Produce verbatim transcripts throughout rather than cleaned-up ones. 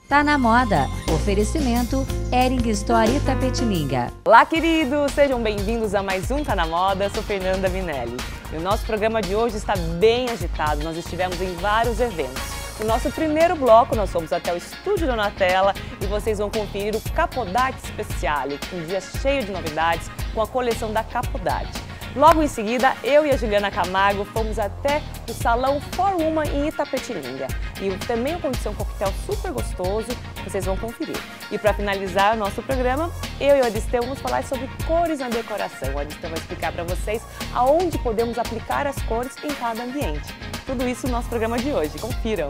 Tá na moda. Oferecimento Hering Store Itapetininga. Olá, queridos! Sejam bem-vindos a mais um Tá na Moda. Eu sou Fernanda Minelli. E o nosso programa de hoje está bem agitado. Nós estivemos em vários eventos. No nosso primeiro bloco, nós fomos até o Estúdio Donatella e vocês vão conferir o Capodarte Speciale, um dia cheio de novidades com a coleção da Capodarte. Logo em seguida, eu e a Juliana Camargo fomos até o Salão For Woman em Itapetininga. E também aconteceu um coquetel super gostoso, vocês vão conferir. E para finalizar o nosso programa, eu e o Adisteu vamos falar sobre cores na decoração. O Adisteu vai explicar para vocês aonde podemos aplicar as cores em cada ambiente. Tudo isso no nosso programa de hoje. Confiram!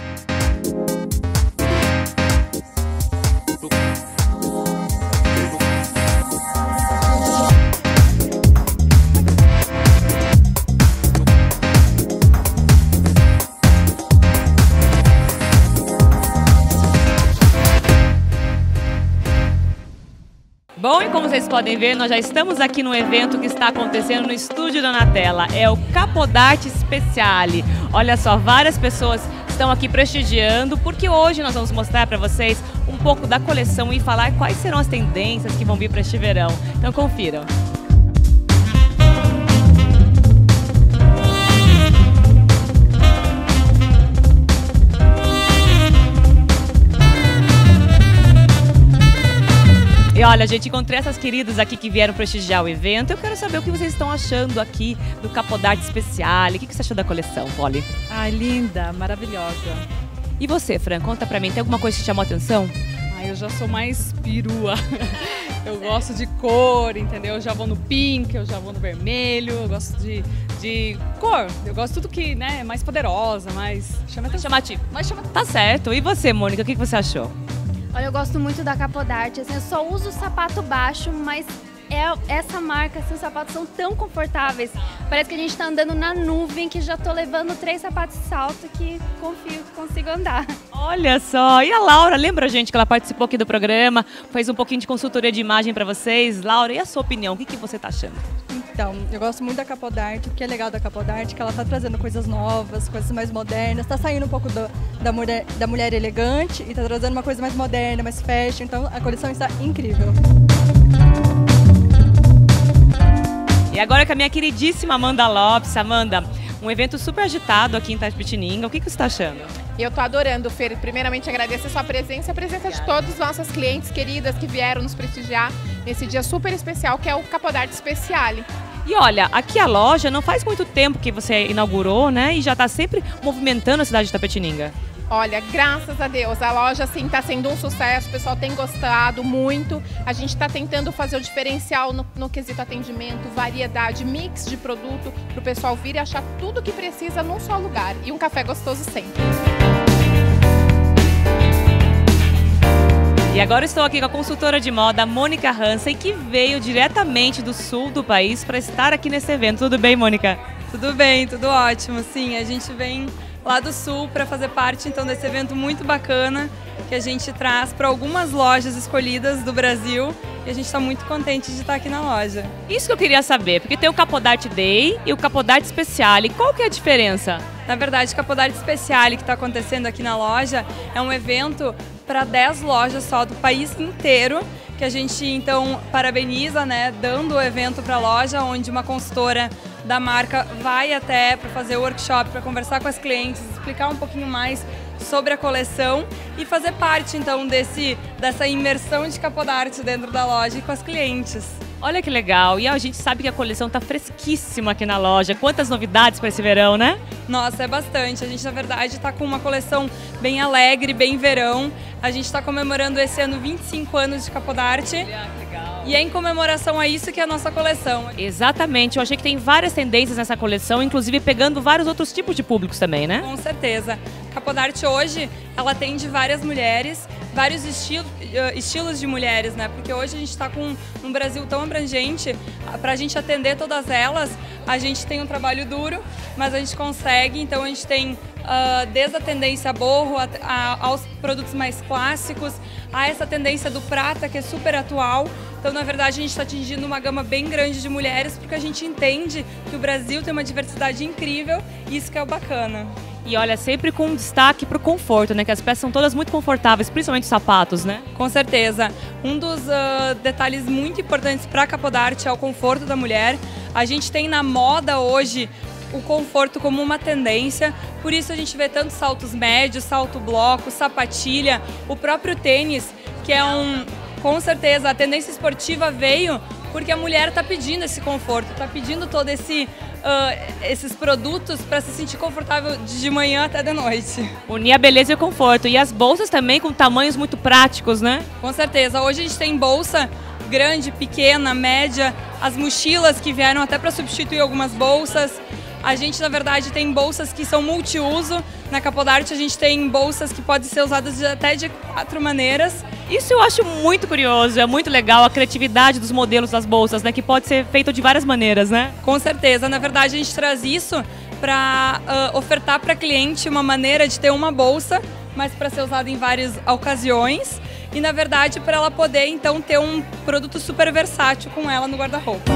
Bom, e como vocês podem ver, nós já estamos aqui no evento que está acontecendo no Estúdio Donatella. É o Capodarte Speciale. Olha só, várias pessoas estão aqui prestigiando, porque hoje nós vamos mostrar para vocês um pouco da coleção e falar quais serão as tendências que vão vir para este verão. Então confiram. E olha, gente, encontrei essas queridas aqui que vieram prestigiar o evento. Eu quero saber o que vocês estão achando aqui do Capodarte Speciale. O que você achou da coleção, Polly? Ai, linda, maravilhosa. E você, Fran, conta pra mim, tem alguma coisa que te chamou a atenção? Ai, eu já sou mais perua. Eu gosto de cor, entendeu? Eu já vou no pink, eu já vou no vermelho, eu gosto de, de cor. Eu gosto de tudo que, né, é mais poderosa, mais chamativo. Mais chamativo. Tá certo. E você, Mônica, o que você achou? Olha, eu gosto muito da Capodarte, assim, eu só uso sapato baixo, mas é essa marca, assim, os sapatos são tão confortáveis. Parece que a gente tá andando na nuvem, que já tô levando três sapatos de salto que confio que consigo andar. Olha só, e a Laura, lembra, gente, que ela participou aqui do programa, fez um pouquinho de consultoria de imagem para vocês. Laura, e a sua opinião, o que, que você tá achando? Então, eu gosto muito da Capodarte, o que é legal da Capodarte é que ela tá trazendo coisas novas, coisas mais modernas, tá saindo um pouco do, da, mulher, da mulher elegante e tá trazendo uma coisa mais moderna, mais fashion, então a coleção está incrível. E agora com a minha queridíssima Amanda Lopes. Amanda, um evento super agitado aqui em Itapetininga, o que, que você está achando? Eu tô adorando, Fer. Primeiramente, agradeço a sua presença e a presença de todos os nossos clientes queridas que vieram nos prestigiar nesse dia super especial, que é o Capodarte Speciale. E olha, aqui a loja não faz muito tempo que você inaugurou, né? E já está sempre movimentando a cidade de Itapetininga. Olha, graças a Deus, a loja assim está sendo um sucesso, o pessoal tem gostado muito. A gente está tentando fazer o diferencial no, no quesito atendimento, variedade, mix de produto, para o pessoal vir e achar tudo que precisa num só lugar. E um café gostoso sempre. E agora estou aqui com a consultora de moda, Mônica Hansen, que veio diretamente do sul do país para estar aqui nesse evento. Tudo bem, Mônica? Tudo bem, tudo ótimo. Sim, a gente vem lá do sul para fazer parte então desse evento muito bacana que a gente traz para algumas lojas escolhidas do Brasil e a gente está muito contente de estar aqui na loja. Isso que eu queria saber, porque tem o Capodarte Day e o Capodarte Speciale. Qual que é a diferença? Na verdade, o Capodarte Speciale que está acontecendo aqui na loja é um evento para dez lojas só do país inteiro, que a gente então parabeniza, né, dando o evento para a loja, onde uma consultora da marca vai até para fazer o workshop, para conversar com as clientes, explicar um pouquinho mais sobre a coleção e fazer parte então desse, dessa imersão de Capodarte dentro da loja e com as clientes. Olha que legal, e a gente sabe que a coleção está fresquíssima aqui na loja. Quantas novidades para esse verão, né? Nossa, é bastante. A gente, na verdade, está com uma coleção bem alegre, bem verão. A gente está comemorando esse ano vinte e cinco anos de Capodarte. Olha, que legal. E é em comemoração a isso que é a nossa coleção. Exatamente, eu achei que tem várias tendências nessa coleção, inclusive pegando vários outros tipos de públicos também, né? Com certeza. Capodarte hoje, ela atende várias mulheres, vários estilo, estilos de mulheres, né? Porque hoje a gente está com um Brasil tão abrangente, para a gente atender todas elas, a gente tem um trabalho duro, mas a gente consegue, então a gente tem uh, desde a tendência boho a, a, aos produtos mais clássicos, a essa tendência do prata, que é super atual. Então, na verdade, a gente está atingindo uma gama bem grande de mulheres, porque a gente entende que o Brasil tem uma diversidade incrível e isso que é o bacana. E olha, sempre com destaque para o conforto, né? Que as peças são todas muito confortáveis, principalmente os sapatos, né? Com certeza. Um dos uh, detalhes muito importantes para a Capodarte é o conforto da mulher. A gente tem na moda hoje o conforto como uma tendência, por isso a gente vê tantos saltos médios, salto bloco, sapatilha, o próprio tênis, que é um... Com certeza, a tendência esportiva veio porque a mulher está pedindo esse conforto, está pedindo todo esse... Uh, esses produtos para se sentir confortável de manhã até de noite. Unir a beleza e o conforto. E as bolsas também com tamanhos muito práticos, né? Com certeza. Hoje a gente tem bolsa grande, pequena, média, as mochilas que vieram até para substituir algumas bolsas. A gente, na verdade, tem bolsas que são multiuso. Na Capodarte a gente tem bolsas que podem ser usadas de até de quatro maneiras. Isso eu acho muito curioso, é muito legal a criatividade dos modelos das bolsas, né? Que pode ser feito de várias maneiras, né? Com certeza. Na verdade, a gente traz isso para uh, ofertar para cliente uma maneira de ter uma bolsa, mas para ser usada em várias ocasiões. E, na verdade, para ela poder, então, ter um produto super versátil com ela no guarda-roupa.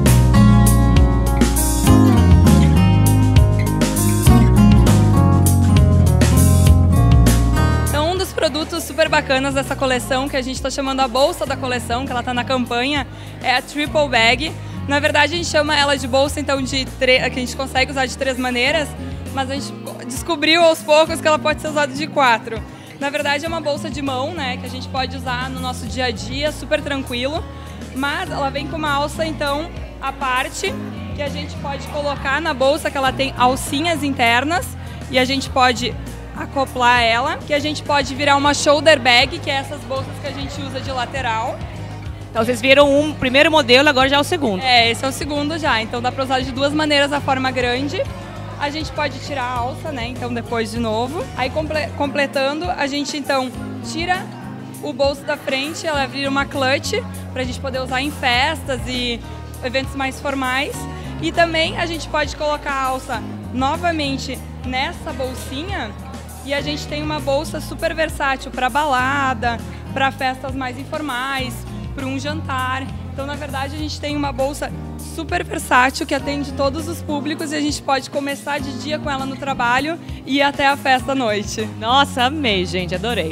Produtos super bacanas dessa coleção, que a gente está chamando a bolsa da coleção, que ela está na campanha, é a Triple Bag. Na verdade, a gente chama ela de bolsa, então, de tre... que a gente consegue usar de três maneiras, mas a gente descobriu aos poucos que ela pode ser usada de quatro. Na verdade, é uma bolsa de mão, né, que a gente pode usar no nosso dia a dia, super tranquilo, mas ela vem com uma alça, então, à parte, que a gente pode colocar na bolsa, que ela tem alcinhas internas, e a gente pode acoplar ela, que a gente pode virar uma shoulder bag, que é essas bolsas que a gente usa de lateral. Então vocês viram um primeiro modelo, agora já é o segundo. É, esse é o segundo já, então dá para usar de duas maneiras a forma grande. A gente pode tirar a alça, né, então depois de novo. Aí comple completando, a gente então tira o bolso da frente, ela vira uma clutch, para a gente poder usar em festas e eventos mais formais. E também a gente pode colocar a alça novamente nessa bolsinha, e a gente tem uma bolsa super versátil para balada, para festas mais informais, para um jantar. Então, na verdade, a gente tem uma bolsa super versátil que atende todos os públicos e a gente pode começar de dia com ela no trabalho e ir até a festa à noite. Nossa, amei, gente, adorei.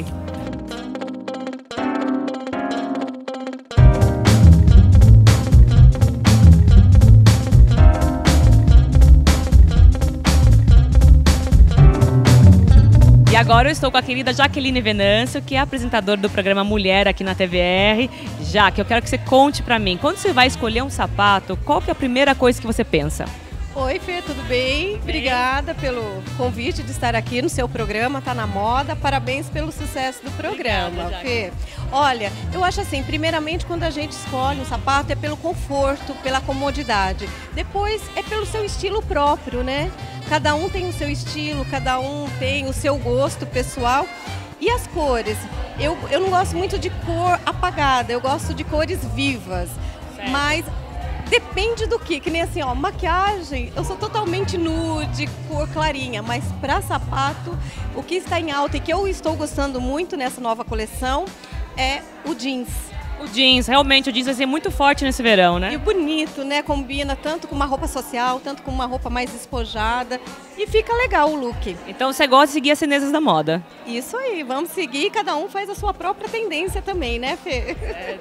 E agora eu estou com a querida Jaqueline Venâncio, que é apresentadora do programa Mulher aqui na T V R. Jaque, eu quero que você conte pra mim, quando você vai escolher um sapato, qual que é a primeira coisa que você pensa? Oi, Fê, tudo bem? Obrigada pelo convite de estar aqui no seu programa, Tá na Moda. Parabéns pelo sucesso do programa, Obrigada, Fê. Olha, eu acho assim, primeiramente quando a gente escolhe um sapato é pelo conforto, pela comodidade. Depois é pelo seu estilo próprio, né? Cada um tem o seu estilo, cada um tem o seu gosto pessoal. E as cores? Eu, eu não gosto muito de cor apagada, eu gosto de cores vivas. Certo. Mas depende do que, que nem assim, ó, maquiagem, eu sou totalmente nude, cor clarinha, mas para sapato, o que está em alta e que eu estou gostando muito nessa nova coleção é o jeans. O jeans, realmente o jeans vai ser muito forte nesse verão, né? E bonito, né? Combina tanto com uma roupa social, tanto com uma roupa mais despojada e fica legal o look. Então você gosta de seguir as tendências da moda. Isso aí, vamos seguir, cada um faz a sua própria tendência também, né, Fê? É.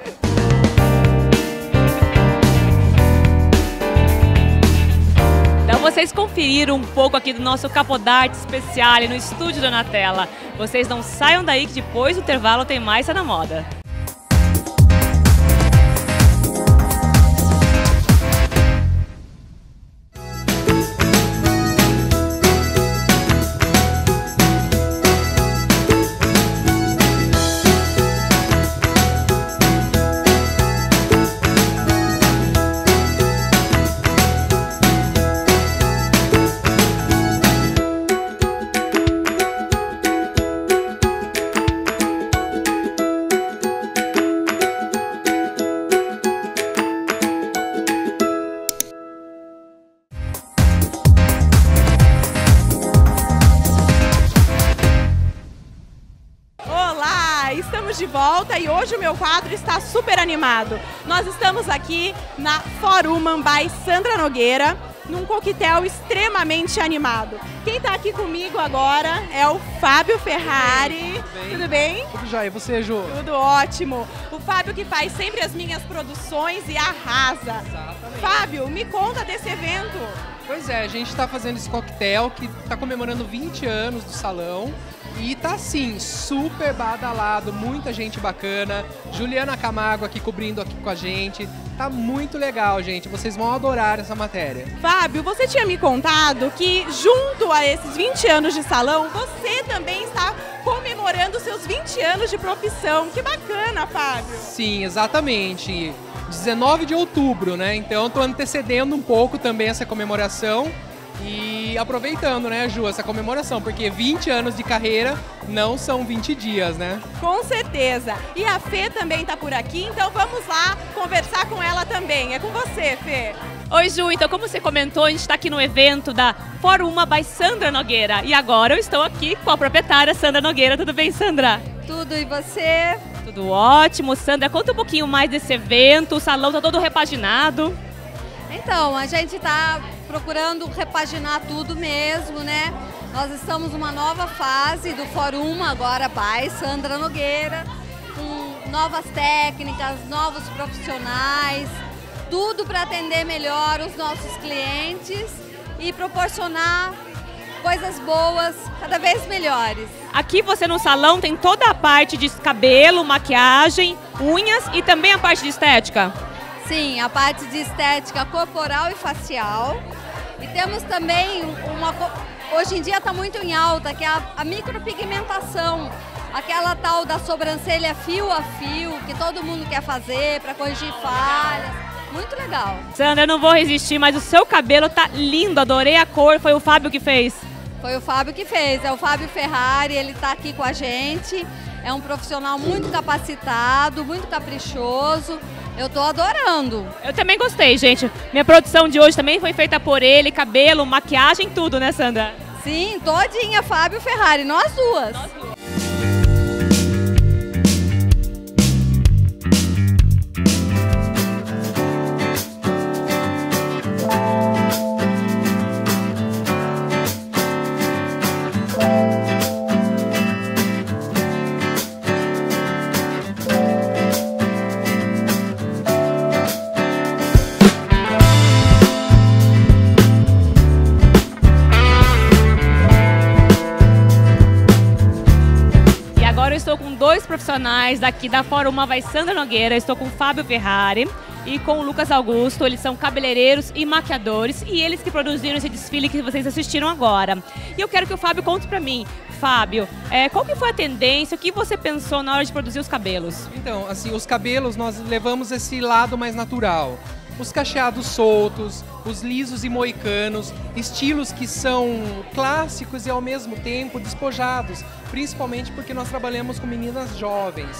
Então vocês conferiram um pouco aqui do nosso Capodarte especial no estúdio da Donatella. Vocês não saiam daí que depois do intervalo tem mais Tá na Moda. Estamos de volta e hoje o meu quadro está super animado. Nós estamos aqui na For Woman by Sandra Nogueira num coquetel extremamente animado. Quem está aqui comigo agora é o Fábio Ferrari. Tudo bem? Tudo jóia. E você, Ju? Tudo ótimo. O Fábio que faz sempre as minhas produções e arrasa. Exatamente. Fábio, me conta desse evento. Pois é, a gente está fazendo esse coquetel que está comemorando vinte anos do salão. E tá assim, super badalado, muita gente bacana. Juliana Camargo aqui cobrindo aqui com a gente. Tá muito legal, gente. Vocês vão adorar essa matéria. Fábio, você tinha me contado que junto a esses vinte anos de salão, você também está comemorando seus vinte anos de profissão. Que bacana, Fábio. Sim, exatamente. dezenove de outubro, né? Então eu tô antecedendo um pouco também essa comemoração. E aproveitando, né, Ju, essa comemoração, porque vinte anos de carreira não são vinte dias, né? Com certeza. E a Fê também tá por aqui, então vamos lá conversar com ela também. É com você, Fê. Oi, Ju. Então, como você comentou, a gente está aqui no evento da Fórum Uma by Sandra Nogueira. E agora eu estou aqui com a proprietária, Sandra Nogueira. Tudo bem, Sandra? Tudo, e você? Tudo ótimo. Sandra, conta um pouquinho mais desse evento. O salão está todo repaginado. Então, a gente está procurando repaginar tudo mesmo, né? Nós estamos numa nova fase do Fórum agora by Sandra Nogueira, com novas técnicas, novos profissionais, tudo para atender melhor os nossos clientes e proporcionar coisas boas, cada vez melhores. Aqui você no salão tem toda a parte de cabelo, maquiagem, unhas e também a parte de estética? Sim, a parte de estética corporal e facial. E temos também uma... Hoje em dia está muito em alta, que é a, a micropigmentação. Aquela tal da sobrancelha fio a fio, que todo mundo quer fazer para corrigir falhas. Muito legal. Sandra, eu não vou resistir, mas o seu cabelo tá lindo, adorei a cor. Foi o Fábio que fez? Foi o Fábio que fez, é o Fábio Ferrari, ele está aqui com a gente. É um profissional muito capacitado, muito caprichoso. Eu tô adorando. Eu também gostei, gente. Minha produção de hoje também foi feita por ele, cabelo, maquiagem, tudo, né, Sandra? Sim, todinha, Fábio Ferrari, nós duas. Nós duas. Dois profissionais daqui da Fórum Uma by Sandra Nogueira. Estou com o Fábio Ferrari e com o Lucas Augusto. Eles são cabeleireiros e maquiadores e eles que produziram esse desfile que vocês assistiram agora. E eu quero que o Fábio conte pra mim. Fábio, é, qual que foi a tendência, o que você pensou na hora de produzir os cabelos? Então, assim, os cabelos nós levamos esse lado mais natural. Os cacheados soltos, os lisos e moicanos, estilos que são clássicos e ao mesmo tempo despojados, principalmente porque nós trabalhamos com meninas jovens.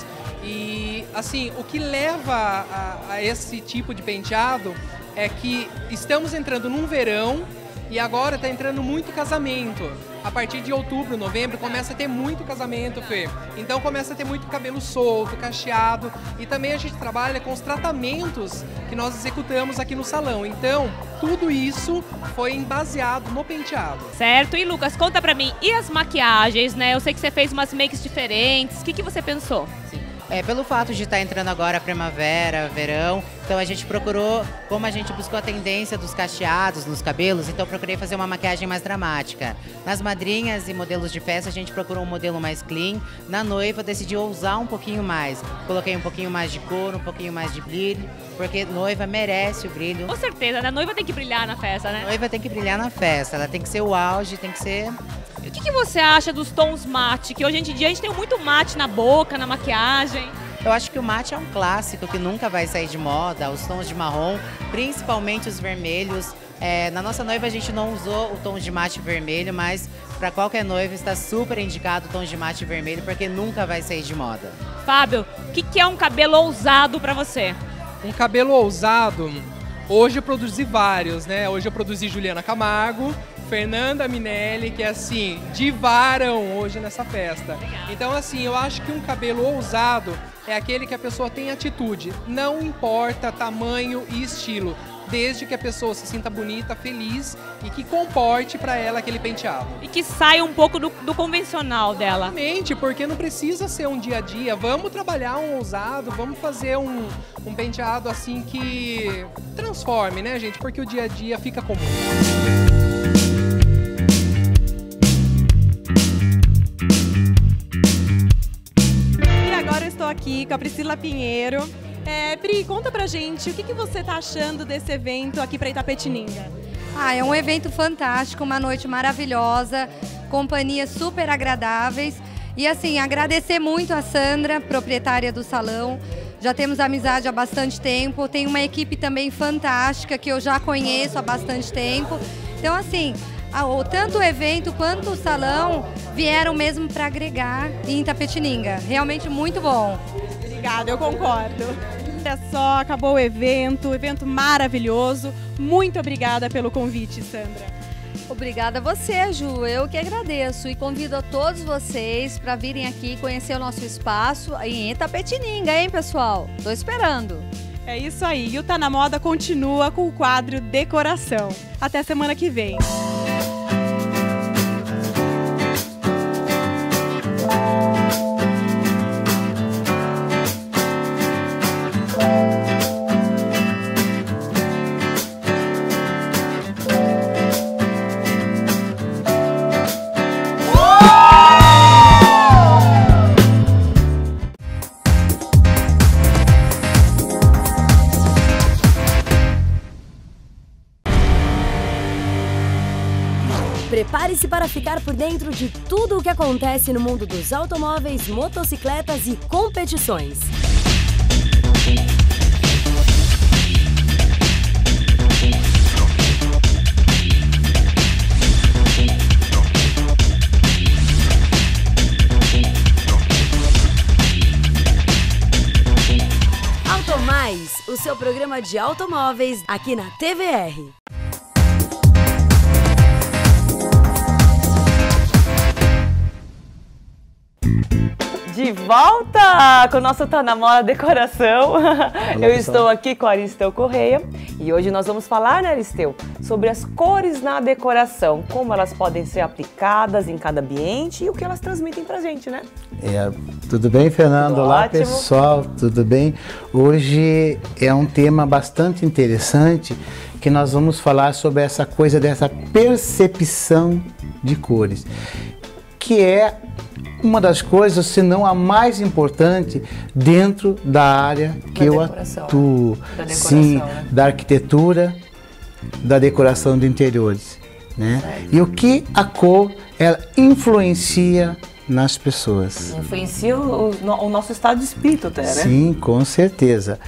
E assim, o que leva a, a esse tipo de penteado é que estamos entrando num verão e agora está entrando muito casamento. A partir de outubro, novembro, começa a ter muito casamento, Fê. Então começa a ter muito cabelo solto, cacheado. E também a gente trabalha com os tratamentos que nós executamos aqui no salão. Então, tudo isso foi baseado no penteado. Certo. E Lucas, conta pra mim, e as maquiagens, né? Eu sei que você fez umas makes diferentes. O que, que você pensou? Sim. É, pelo fato de estar entrando agora a primavera, verão, então a gente procurou, como a gente buscou a tendência dos cacheados nos cabelos, então eu procurei fazer uma maquiagem mais dramática. Nas madrinhas e modelos de festa a gente procurou um modelo mais clean. Na noiva decidi ousar um pouquinho mais. Coloquei um pouquinho mais de cor, um pouquinho mais de brilho, porque noiva merece o brilho. Com certeza, né? A noiva tem que brilhar na festa, né? A noiva tem que brilhar na festa, ela tem que ser o auge, tem que ser... O que, que você acha dos tons mate? Que hoje em dia a gente tem muito mate na boca, na maquiagem. Eu acho que o mate é um clássico que nunca vai sair de moda. Os tons de marrom, principalmente os vermelhos. É, na nossa noiva a gente não usou o tom de mate vermelho, mas para qualquer noiva está super indicado o tom de mate vermelho, porque nunca vai sair de moda. Fábio, o que, que é um cabelo ousado para você? Um cabelo ousado, hoje eu produzi vários, né? Hoje eu produzi Juliana Camargo, Fernanda Minelli, que assim, divaram hoje nessa festa. Então assim, eu acho que um cabelo ousado é aquele que a pessoa tem atitude. Não importa tamanho e estilo. desde que a pessoa se sinta bonita, feliz e que comporte para ela aquele penteado. E que saia um pouco do, do convencional dela. Exatamente, porque não precisa ser um dia a dia. Vamos trabalhar um ousado, vamos fazer um, um penteado assim que transforme, né, gente? Porque o dia a dia fica comum. Estou aqui com a Priscila Pinheiro. É, Pri, conta pra gente o que, que você tá achando desse evento aqui para Itapetininga. Ah, é um evento fantástico, uma noite maravilhosa, companhias super agradáveis. E assim, agradecer muito a Sandra, proprietária do salão. Já temos amizade há bastante tempo. Tem uma equipe também fantástica que eu já conheço há bastante tempo. Então assim, tanto o evento quanto o salão vieram mesmo para agregar em Itapetininga. Realmente muito bom. Obrigada, eu concordo. Olha só, acabou o evento, evento maravilhoso. Muito obrigada pelo convite, Sandra. Obrigada a você, Ju. Eu que agradeço e convido a todos vocês para virem aqui conhecer o nosso espaço em Itapetininga, hein, pessoal? Tô esperando. É isso aí. E o Tá Na Moda continua com o quadro Decoração. Até semana que vem. Prepare-se para ficar por dentro de tudo o que acontece no mundo dos automóveis, motocicletas e competições. Automais, o seu programa de automóveis aqui na T V R. De volta com o nosso Tá Na Moda Decoração. Olá, eu pessoal. Estou aqui com a Aristeu Correia e hoje nós vamos falar, né, Aristeu, sobre as cores na decoração, como elas podem ser aplicadas em cada ambiente e o que elas transmitem pra gente, né? É, tudo bem, Fernando? Tudo Olá, ótimo. pessoal, tudo bem? Hoje é um tema bastante interessante que nós vamos falar sobre essa coisa dessa percepção de cores, que é uma das coisas, se não a mais importante, dentro da área que eu atuo. Da decoração, Sim, né? da arquitetura, da decoração de interiores, né? E o que a cor ela influencia nas pessoas. Influencia o, o nosso estado de espírito até, né? Sim, com certeza.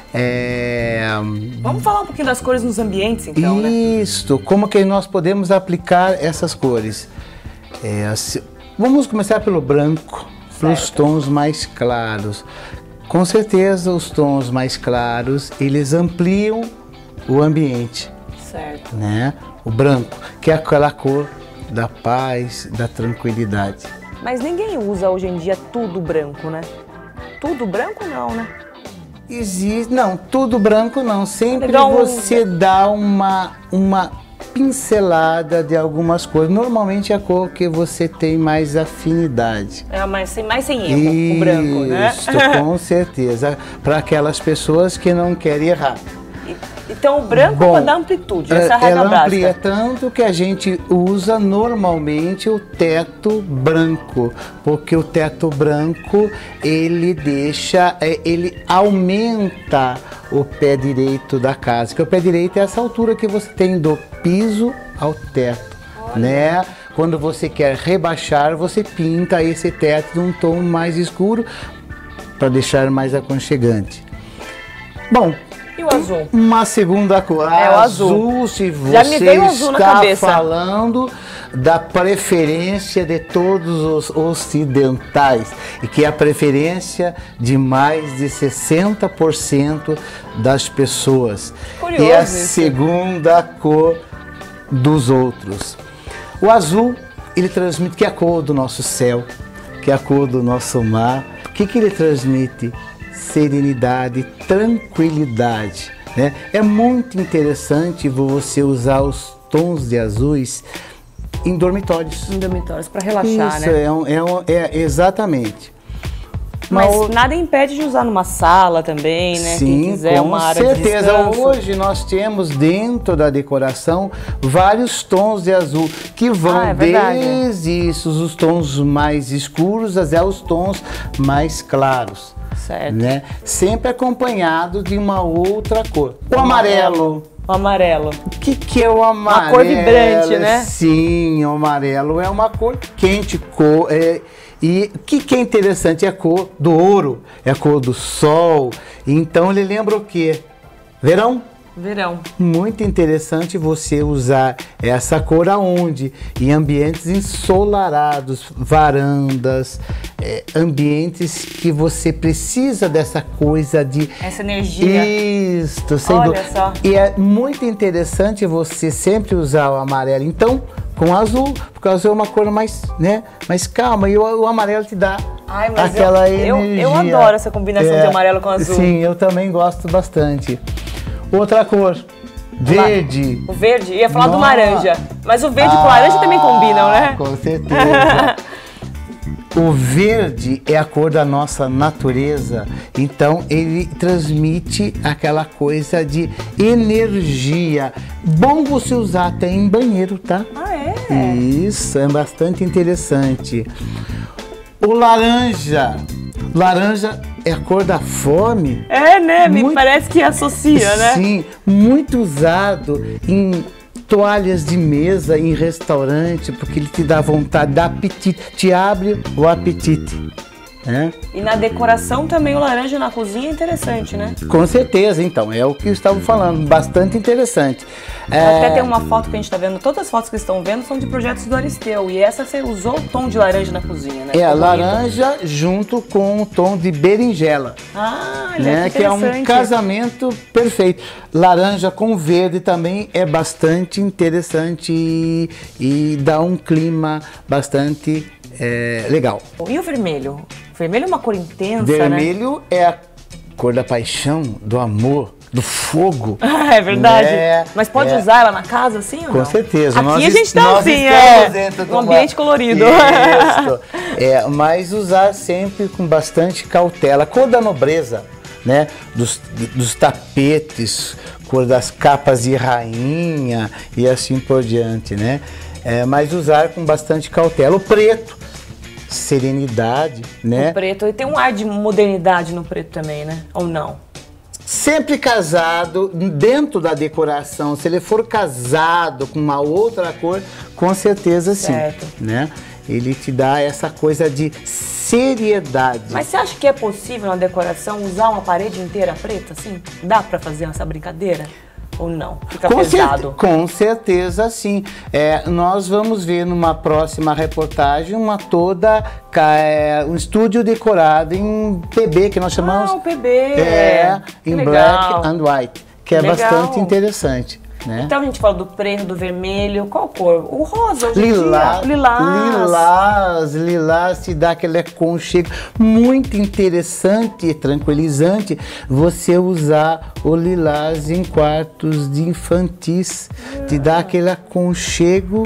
É... Vamos falar um pouquinho das cores nos ambientes, então, né? Isso, como que nós podemos aplicar essas cores? É, se... Vamos começar pelo branco, pelos tons mais claros. Com certeza os tons mais claros, eles ampliam o ambiente. Certo. Né? O branco, que é aquela cor da paz, da tranquilidade. Mas ninguém usa hoje em dia tudo branco, né? Tudo branco não, né? Existe, não, tudo branco não. Sempre Legal. você dá uma, uma pincelada de algumas cores. Normalmente é a cor que você tem mais afinidade. É, mas sem, mais sem erro, o branco, né? Isso, com certeza. Para aquelas pessoas que não querem errar. Então o branco Bom, dá amplitude, essa é a regra ela básica. amplia tanto que a gente usa normalmente o teto branco, porque o teto branco ele deixa, ele aumenta o pé direito da casa, que o pé direito é essa altura que você tem do piso ao teto, né? Quando você quer rebaixar, você pinta esse teto de um tom mais escuro para deixar mais aconchegante. Bom, e o azul? Uma segunda cor. É o azul. Se você Já me veio o azul na está cabeça. falando da preferência de todos os ocidentais, e que é a preferência de mais de sessenta por cento das pessoas. Curioso e a isso. segunda cor dos outros. O azul, ele transmite que é a cor do nosso céu, que é a cor do nosso mar. O que, que ele transmite? Serenidade, tranquilidade, né? É muito interessante você usar os tons de azuis em dormitórios. Em dormitórios, para relaxar, Isso, né? é, um, é, um, é exatamente. Mas Uma... nada impede de usar numa sala também, né? Sim, Quem quiser com uma área certeza. de descanso. Hoje nós temos dentro da decoração vários tons de azul que vão Ah, é verdade. desde isso, os tons mais escuros até os tons mais claros. Certo. Né? Sempre acompanhado de uma outra cor. O amarelo. O amarelo. O que, que é o amarelo? Uma cor vibrante, né? Sim, o amarelo é uma cor quente, cor, é, e o que, que é interessante é a cor do ouro, é a cor do sol. Então ele lembra o quê? Verão? Verão. Muito interessante você usar essa cor aonde? Em ambientes ensolarados, varandas, é, ambientes que você precisa dessa coisa de... Essa energia. Isto, sem Olha dúvida. só. E é muito interessante você sempre usar o amarelo, então, com o azul, porque o azul é uma cor mais, né, mais calma, e o, o amarelo te dá Ai, mas aquela eu, energia. Eu, eu adoro essa combinação É, de amarelo com azul. Sim, eu também gosto bastante. Outra cor, verde. O verde, ia falar do Nossa. laranja. Mas o verde Ah, com laranja também combinam, né? Com certeza. O verde é a cor da nossa natureza, então ele transmite aquela coisa de energia. Bom você usar até em banheiro, tá? Ah, é? Isso, é bastante interessante. O laranja. Laranja é a cor da fome. É, né? Me Muito- parece que associa, né? Sim, muito usado em toalhas de mesa em restaurante, porque ele te dá vontade, dá apetite, te abre o apetite. Né? E na decoração também o laranja na cozinha é interessante, né? Com certeza, então, é o que eu estava falando, bastante interessante. É, Até tem uma foto que a gente tá vendo, todas as fotos que estão vendo são de projetos do Aristeu. E essa você usou o tom de laranja na cozinha, né? É a Ficou bonito. laranja junto com o tom de berinjela. Ah, olha Né, que que é um interessante. casamento perfeito. Laranja com verde também é bastante interessante e, e dá um clima bastante é, legal. E o vermelho? O vermelho é uma cor intensa, né? Vermelho é a cor da paixão, do amor, do fogo. Ah, é verdade. né? Mas pode É, usar ela na casa, assim ou Com não? certeza. Aqui Nós a gente es- tá nós assim, estamos é, dentro de um uma- ambiente colorido. Isso. É, mas usar sempre com bastante cautela. A cor da nobreza, né? Dos, dos tapetes, cor das capas de rainha e assim por diante, né? É, mas usar com bastante cautela. O preto, serenidade, né? O preto, e tem um ar de modernidade no preto também, né? Ou não? Sempre casado, dentro da decoração, se ele for casado com uma outra cor, com certeza sim, Certo. né? Ele te dá essa coisa de seriedade. Mas você acha que é possível na decoração usar uma parede inteira preta, assim? Dá pra fazer essa brincadeira? Ou não? Fica com, cer- pesado? com certeza sim. É, nós vamos ver numa próxima reportagem uma toda, ca- é, um estúdio decorado em P B, que nós chamamos... Ah, o P B! É, Que em legal. black and white, que é Legal. bastante interessante. Né? Então a gente fala do preto, do vermelho, qual cor? O rosa hoje em Lilás, dia. Lilás. lilás, lilás te dá aquele aconchego muito interessante e tranquilizante você usar o lilás em quartos de infantis, te dá aquele aconchego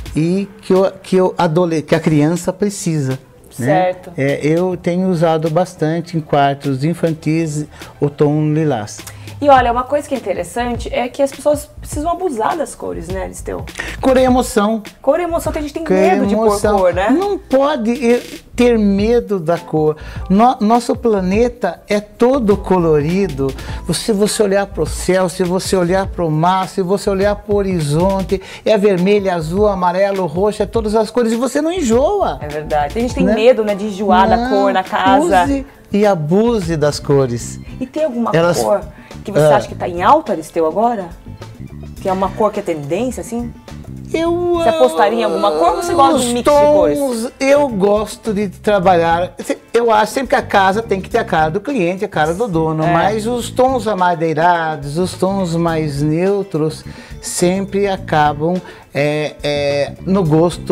e que, o, que, o adole, que a criança precisa. Né? Certo. É, eu tenho usado bastante em quartos infantis o tom lilás. E olha, uma coisa que é interessante é que as pessoas precisam abusar das cores, né, Aristeu? Cor é emoção. Cor e emoção, tem gente que tem Que medo de pôr emoção. cor, né? Não pode eh, ter medo da cor. No- nosso planeta é todo colorido. Se você olhar para o céu, se você olhar para o mar, se você olhar para o horizonte, é vermelho, azul, amarelo, roxo, é todas as cores e você não enjoa. É verdade. Tem gente que tem Né? medo, né, de enjoar da Não, cor na casa. Use e abuse das cores. E tem alguma Elas- cor que você Ah. acha que tá em alta, Aristeu, agora? Que é uma cor que é tendência, assim? Eu, Você apostaria em alguma cor ou você gosta de Os um mix de cores? tons, eu gosto de trabalhar. Eu acho sempre que a casa tem que ter a cara do cliente, a cara do dono, É. mas os tons amadeirados, os tons mais neutros, sempre acabam é, é, no gosto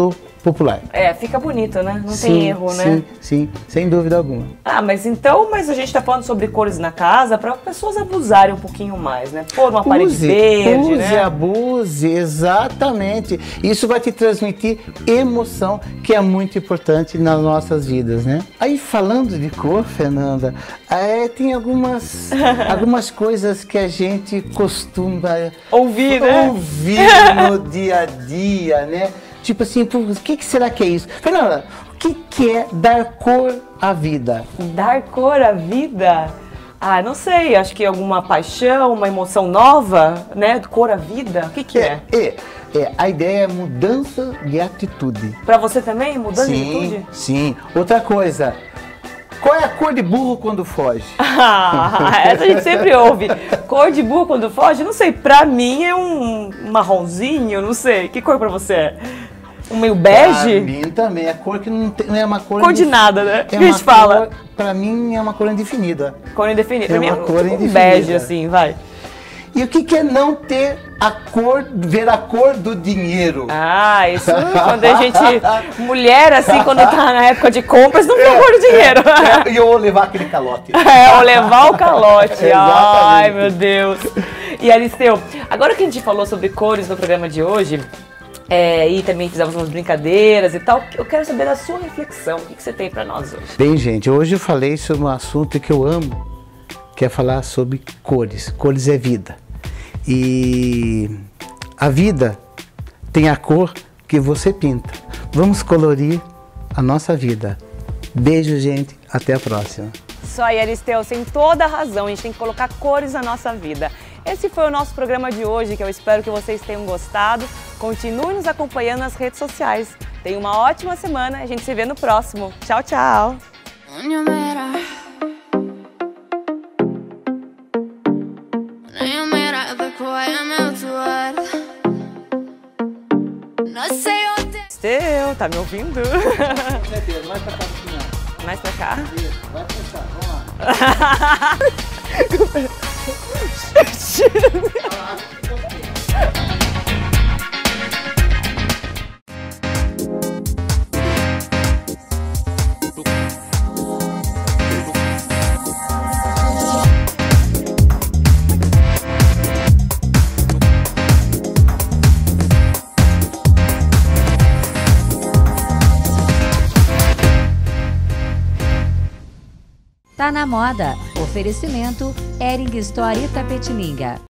popular. É, fica bonito, né? Não sim, tem erro, sim, né? Sim, sim, sem dúvida alguma. Ah, mas então, mas a gente tá falando sobre cores na casa para pessoas abusarem um pouquinho mais, né? Pôr uma parede use, verde, use, né? abuse, exatamente. Isso vai te transmitir emoção, que é muito importante nas nossas vidas, né? Aí falando de cor, Fernanda, é, tem algumas, algumas coisas que a gente costuma ouvir, né? Ouvir no dia a dia, né? Tipo assim, o que, que será que é isso? Fernanda, o que, que é dar cor à vida? Dar cor à vida? Ah, não sei, acho que alguma paixão, uma emoção nova, né? Cor à vida, o que que é? É, é, é a ideia é mudança de atitude. Pra você também, mudança sim, de atitude? Sim, outra coisa, qual é a cor de burro quando foge? Ah, essa a gente sempre ouve. Cor de burro quando foge? Não sei, pra mim é um marronzinho, não sei. Que cor pra você é? Um meio bege? Pra mim também, é cor que não, tem, não é uma cor... Cor de nada, né? É que a gente fala? Cor, pra mim é uma cor indefinida. Cor indefinida. É pra mim é uma cor tipo indefinida. bege, assim, vai. E o que, que é não ter a cor, ver a cor do dinheiro? Ah, isso quando a gente... Mulher, assim, quando tá na época de compras, não tem a cor do dinheiro. É, e ou levar aquele calote. É, ou levar o calote. Ai, meu Deus. E Aristeu, agora que a gente falou sobre cores no programa de hoje, é, e também fizemos umas brincadeiras e tal, eu quero saber da sua reflexão. O que, que você tem pra nós hoje? Bem, gente, hoje eu falei sobre um assunto que eu amo, que é falar sobre cores. Cores é vida. E a vida tem a cor que você pinta. Vamos colorir a nossa vida. Beijo, gente. Até a próxima. Isso aí, Aristeu, você tem toda a razão. A gente tem que colocar cores na nossa vida. Esse foi o nosso programa de hoje, que eu espero que vocês tenham gostado. Continue nos acompanhando nas redes sociais. Tenha uma ótima semana. A gente se vê no próximo. Tchau, tchau. Aristeu, tá me ouvindo? Mais pra cá, mais pra cá. Vai puxar, vamos lá. Tá na moda. Oferecimento Hering Store Itapetininga.